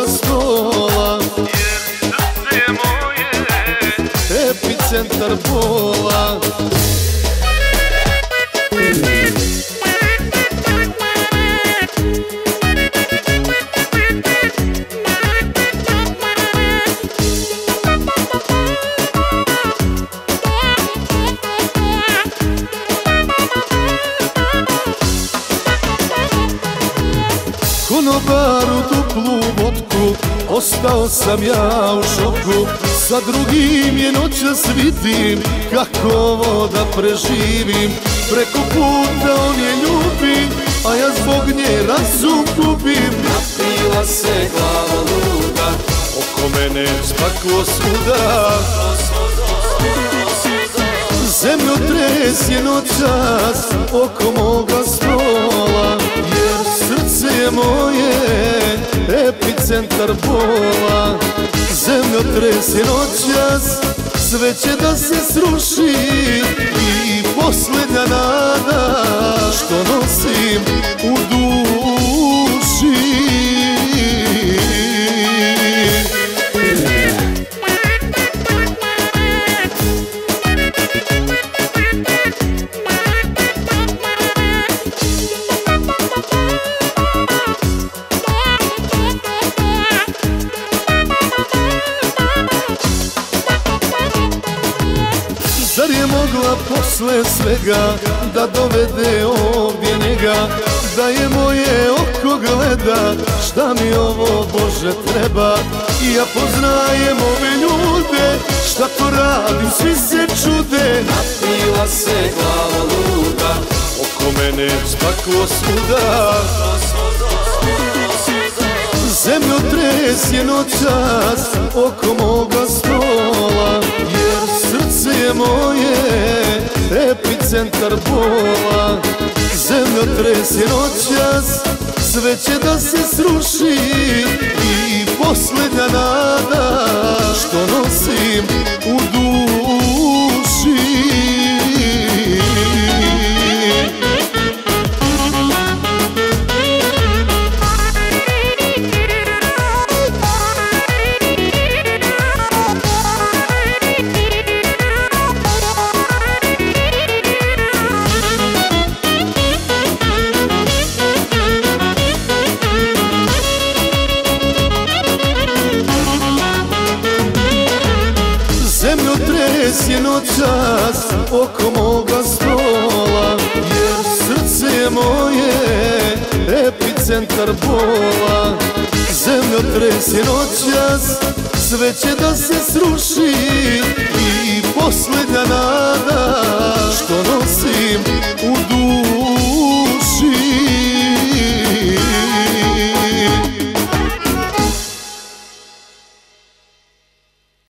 moga stola, jer srce je moje epicentar bola. Konobaru duplu vodku, ostao sam ja u šoku. Sa drugim je noćas vidim, kako ovo da preživim. Preko puta on je ljubim, a ja zbog nje razum gubim. Napila se glava luda, oko mene spaklo svuda. Zemljotres je noćas oko moga stola, jer srce je moje epicentar bola. Zemljotres je noćas, sve će da se sruši i posljednja nada što nosim u duši. Zar je mogla posle svega da dovede ovdje njega, da je moje oko gleda, šta mi ovo Bože treba? I ja poznajem ove ljude, šta to radim, svi se čude. Napila se glava luda, oko mene spaklo svuda. Zemljotres je noćas oko moga stola, jer srce je moje epicentar bola. Zemljotres je noćas, sve će da se sruši i posljednja nada što nosim u duši. Zemljotres je noćas oko moga stola, jer srce je moje epicentar bola. Zemljotres je noćas, sve će da se sruši i posljednja nada što nosim u duši.